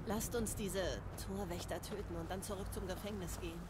Lasst uns diese Torwächter töten und dann zurück zum Gefängnis gehen.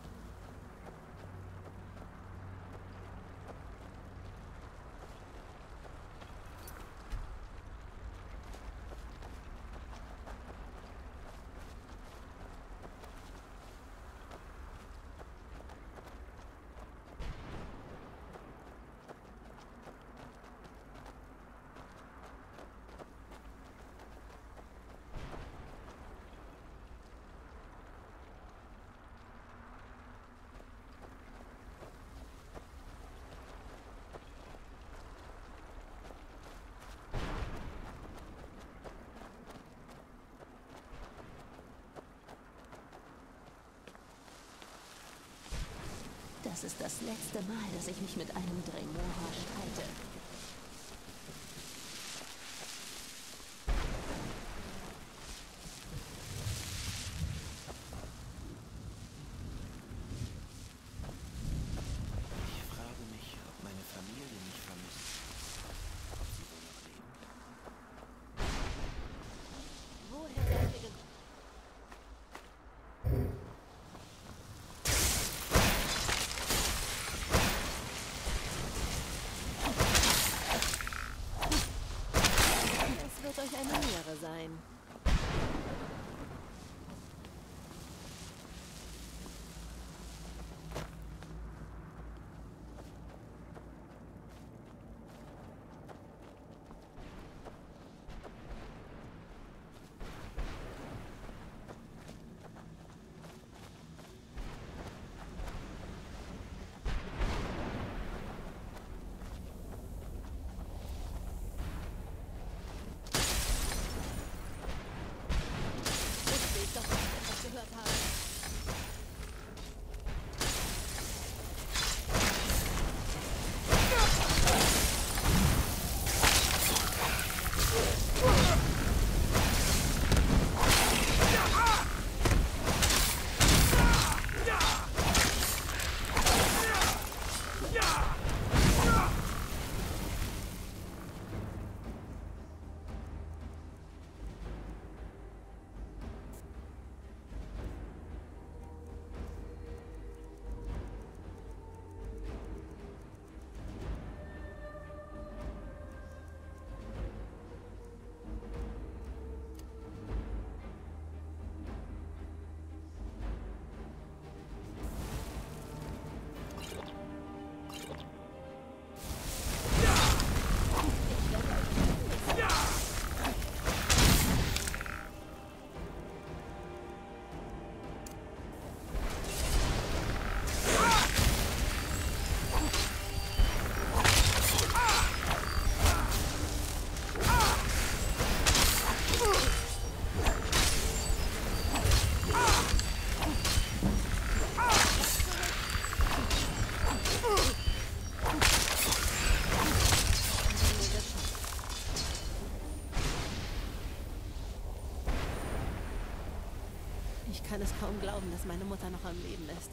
Das ist das letzte Mal, dass ich mich mit einem Dremora streite. Ich frage mich, ob meine Familie mich vermisst. Ob sie wohl noch leben? Woher seid ihr gekommen? Es wird euch eine Ehre sein. Ich doch, dass ich etwas gehört habe. Ich kann es kaum glauben, dass meine Mutter noch am Leben ist.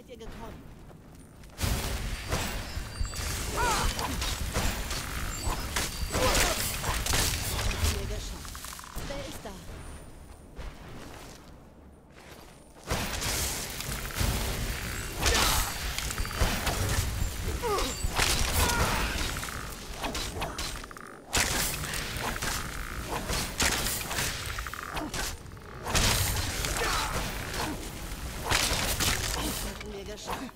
seid ihr gekommen? Haben wir geschafft. Wer ist da? Haben wir geschafft.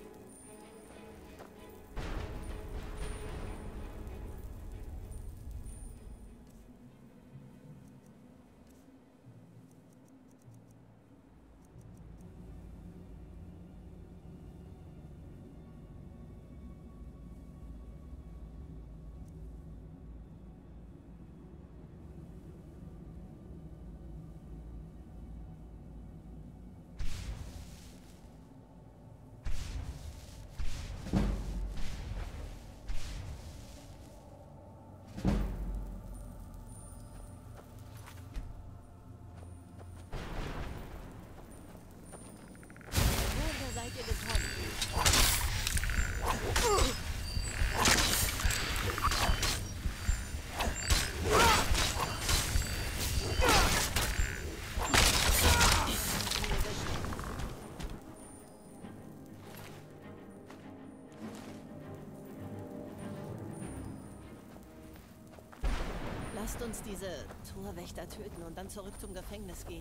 Woher seid ihr gekommen? Lasst uns diese Torwächter töten und dann zurück zum Gefängnis gehen.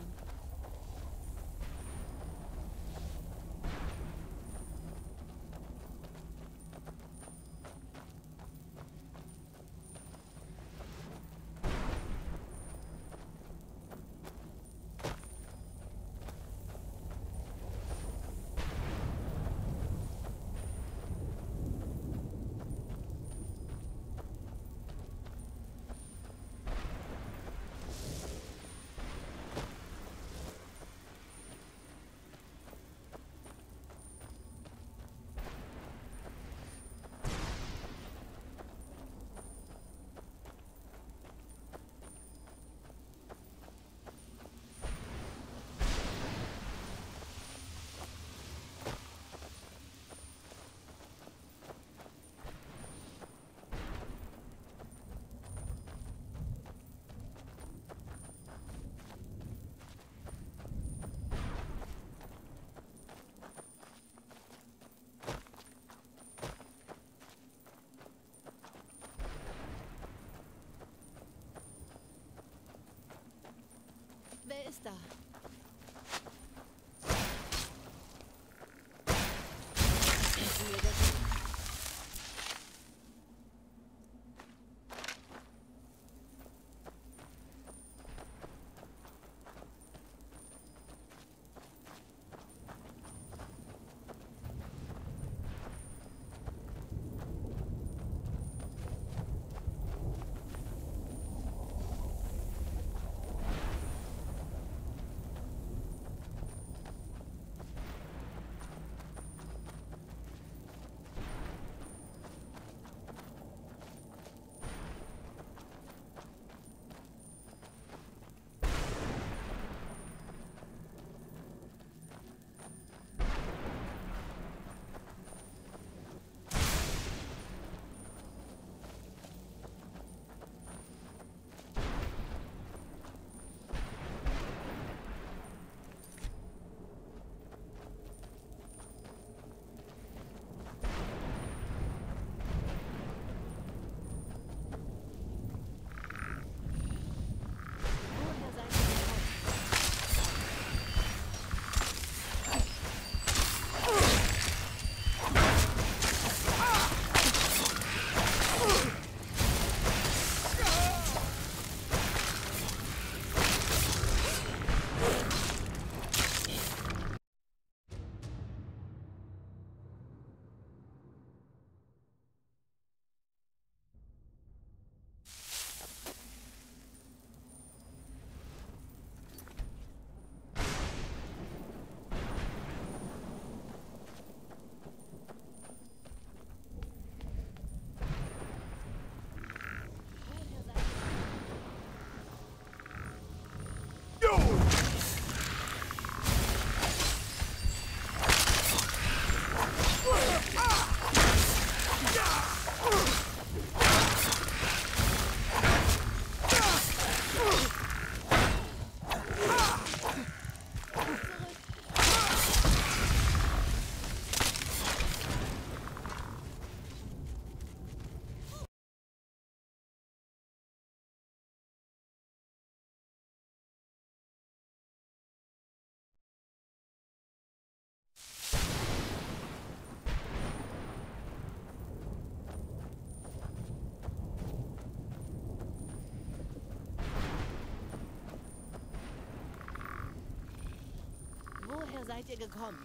seid ihr gekommen?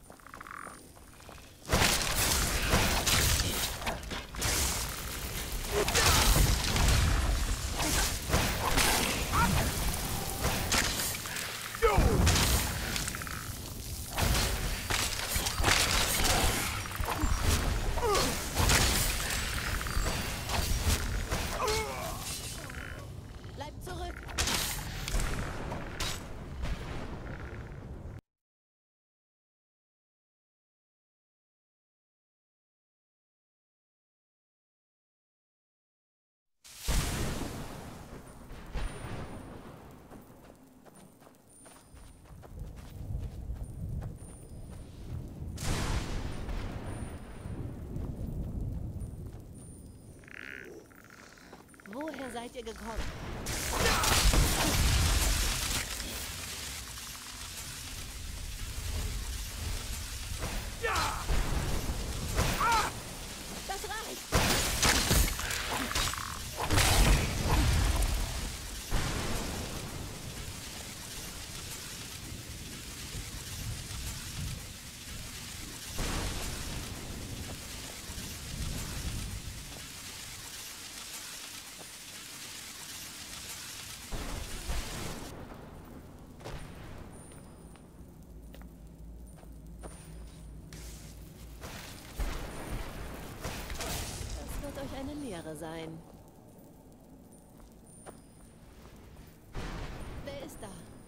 Bleibt zurück! Woher seid ihr gekommen? Das reicht! Das wird euch eine Lehre sein. Wer ist da?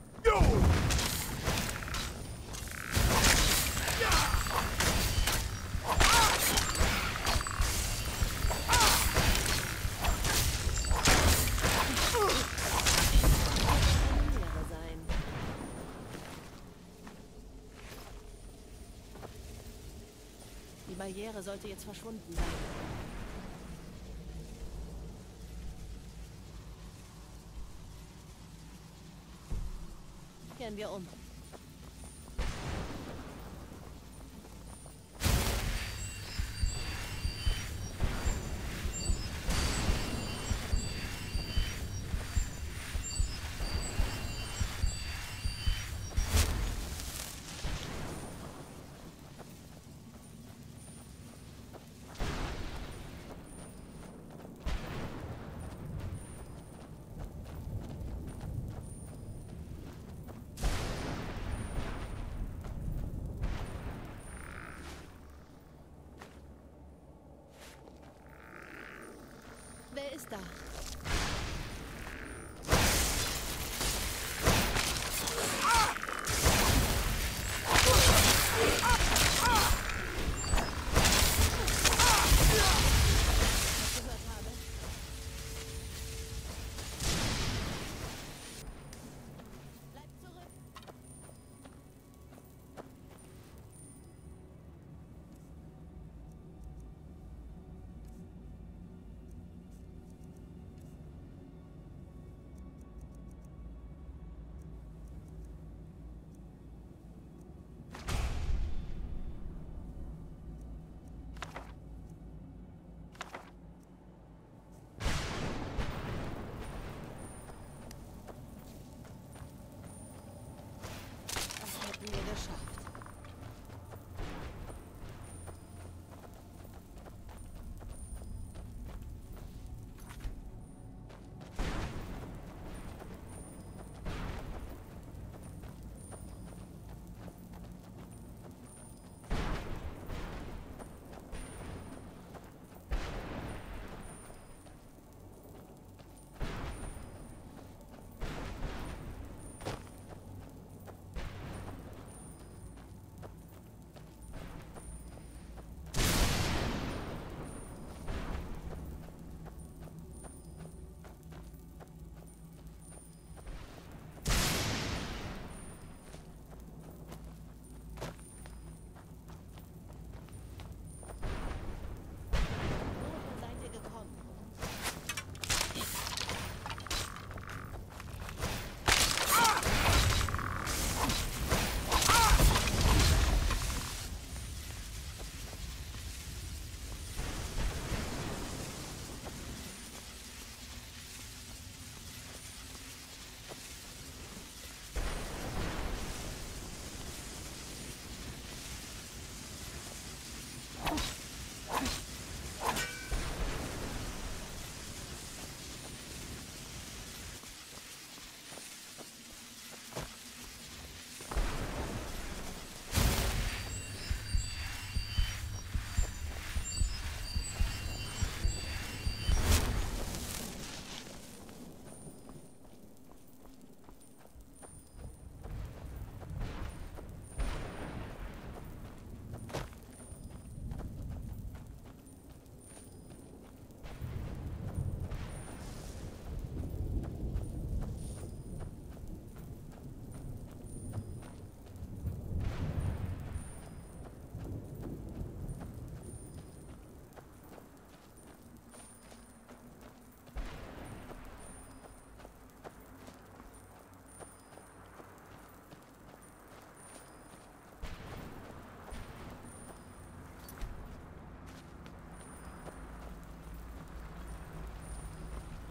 Eine Lehre sein. Die Barriere sollte jetzt verschwunden sein. Kehren wir um. Wer ist da? Was ich gehört habe. Bleibt zurück!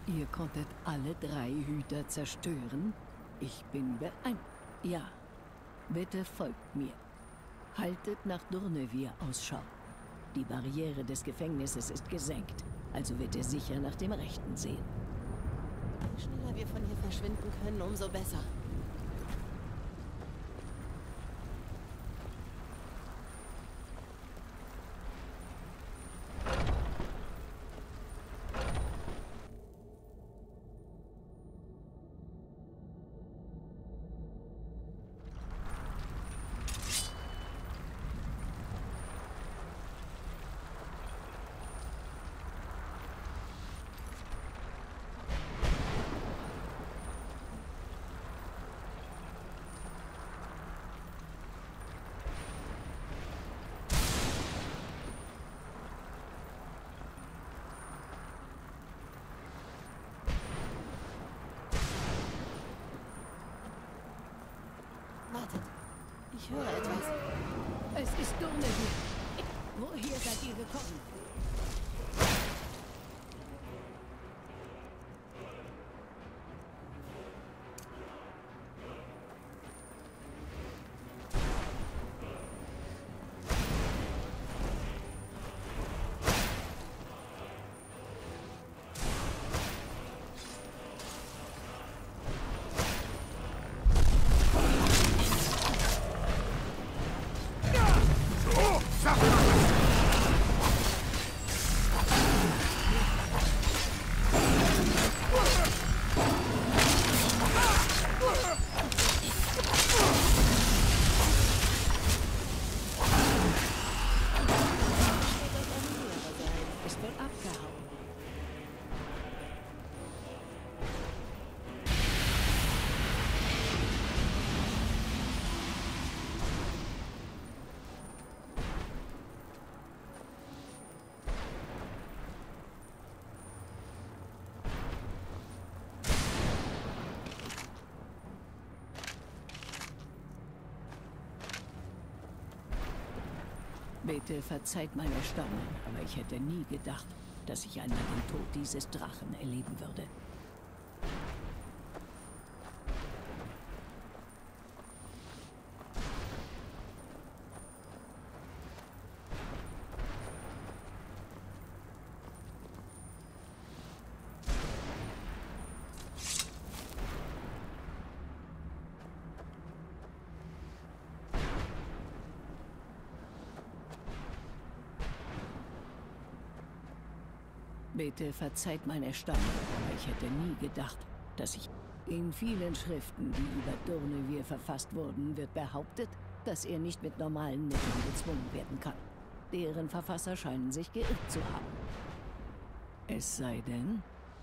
Ihr konntet alle 3 Hüter zerstören? Ich bin Ja, bitte folgt mir. Haltet nach Durnevir Ausschau. Die Barriere des Gefängnisses ist gesenkt, also wird er sicher nach dem Rechten sehen. Je schneller wir von hier verschwinden können, umso besser. Wartet, ich höre etwas. Es ist Durnevir. Woher seid ihr gekommen? Bitte verzeiht mein Erstaunen, aber ich hätte nie gedacht, dass ich einmal den Tod dieses Drachen erleben würde. Bitte verzeiht mein Erstaunen, aber ich hätte nie gedacht, dass ich... In vielen Schriften, die über Durnevir verfasst wurden, wird behauptet, dass er nicht mit normalen Mitteln gezwungen werden kann. Deren Verfasser scheinen sich geirrt zu haben. Es sei denn...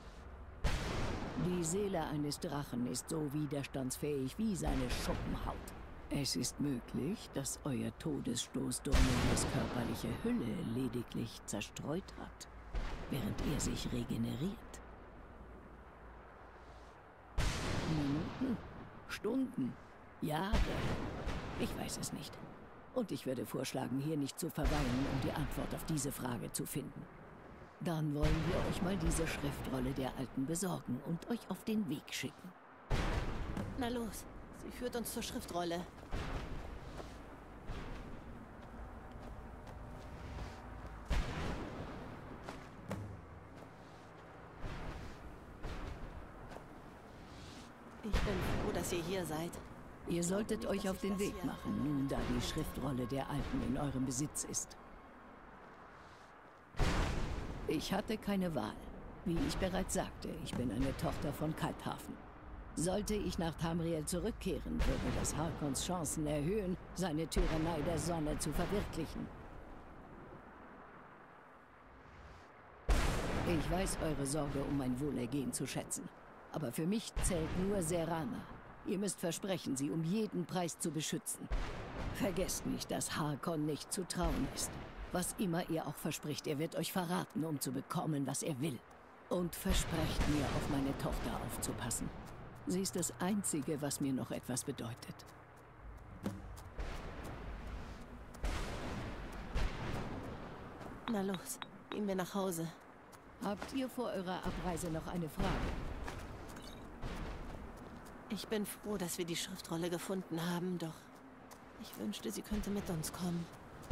Die Seele eines Drachen ist so widerstandsfähig wie seine Schuppenhaut. Es ist möglich, dass euer Todesstoß Durnevirs körperliche Hülle lediglich zerstreut hat, während er sich regeneriert. Minuten, Stunden, Jahre. Ich weiß es nicht. Und ich würde vorschlagen, hier nicht zu verweilen, um die Antwort auf diese Frage zu finden. Dann wollen wir euch mal diese Schriftrolle der Alten besorgen und euch auf den Weg schicken. Na los, sie führt uns zur Schriftrolle. Ich bin froh, dass ihr hier seid. Ihr solltet euch auf den Weg machen, nun da die Schriftrolle der Alten in eurem Besitz ist. Ich hatte keine Wahl. Wie ich bereits sagte, ich bin eine Tochter von Kalthafen. Sollte ich nach Tamriel zurückkehren, würde das Harkons Chancen erhöhen, seine Tyrannei der Sonne zu verwirklichen. Ich weiß eure Sorge um mein Wohlergehen zu schätzen. Aber für mich zählt nur Serana. Ihr müsst versprechen, sie um jeden Preis zu beschützen. Vergesst nicht, dass Harkon nicht zu trauen ist. Was immer er auch verspricht, er wird euch verraten, um zu bekommen, was er will. Und versprecht mir, auf meine Tochter aufzupassen. Sie ist das Einzige, was mir noch etwas bedeutet. Na los, gehen wir nach Hause. Habt ihr vor eurer Abreise noch eine Frage? Ich bin froh, dass wir die Schriftrolle gefunden haben, doch ich wünschte, sie könnte mit uns kommen.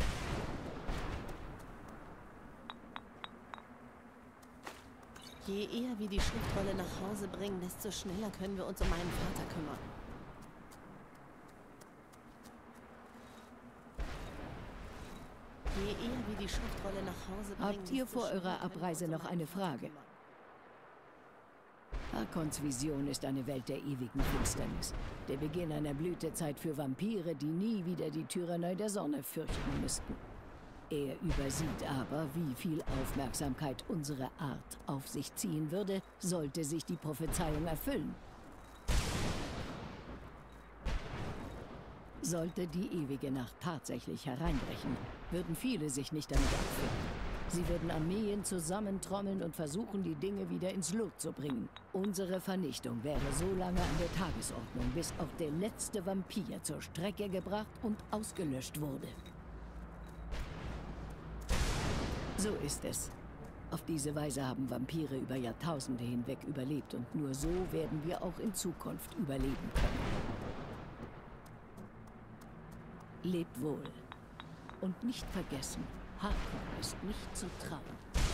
Je eher wir die Schriftrolle nach Hause bringen, desto schneller können wir uns um meinen Vater kümmern. Je eher wir die Schriftrolle nach Hause bringen, Habt ihr desto vor schneller eurer können wir Abreise uns um noch meinen eine Vater Frage? kümmern. Harkons Vision ist eine Welt der ewigen Finsternis. Der Beginn einer Blütezeit für Vampire, die nie wieder die Tyrannei der Sonne fürchten müssten. Er übersieht aber, wie viel Aufmerksamkeit unsere Art auf sich ziehen würde, sollte sich die Prophezeiung erfüllen. Sollte die ewige Nacht tatsächlich hereinbrechen, würden viele sich nicht damit abfinden. Sie würden Armeen zusammentrommeln und versuchen, die Dinge wieder ins Lot zu bringen. Unsere Vernichtung wäre so lange an der Tagesordnung, bis auch der letzte Vampir zur Strecke gebracht und ausgelöscht wurde. So ist es. Auf diese Weise haben Vampire über Jahrtausende hinweg überlebt und nur so werden wir auch in Zukunft überleben können. Lebt wohl. Und nicht vergessen, Harkon ist nicht zu trauen.